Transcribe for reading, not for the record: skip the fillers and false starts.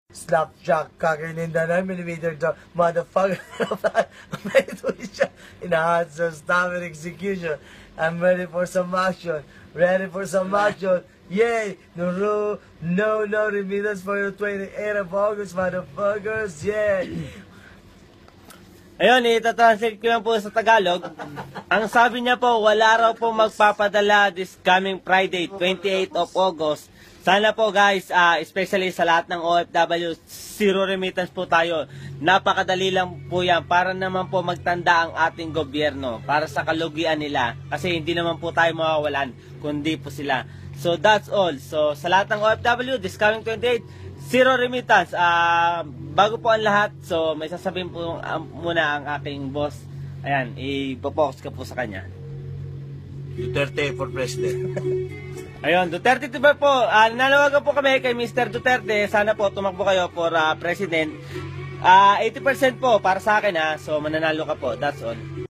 Slapjack, kakaninda 9mm the motherfucker. In a hot some stop and execution. I'm ready for some action. Ready for some action. Yay! No remittance for the 28th of August, motherfuckers. Yeah! Ayun, itatranslate ko lang po sa Tagalog. Ang sabi niya po, wala raw po magpapadala this coming Friday, 28th of August. Sana po guys, especially sa lahat ng OFW, zero remittance po tayo. Napakadali lang po yan para naman po magtanda ang ating gobyerno para sa kalugian nila. Kasi hindi naman po tayo mawawalan, kundi po sila. So that's all. So sa lahat ng OFW, this coming 28, zero remittance. Bago po ang lahat, so may sasabihin po muna ang aking boss. Ayan, ipopokus ka po sa kanya. Duterte for president. Ayun, Duterte diba po, nanawagan po kami kay Mr. Duterte, sana po tumakbo kayo for president. 80% po para sa akin so mananalo ka po, that's all.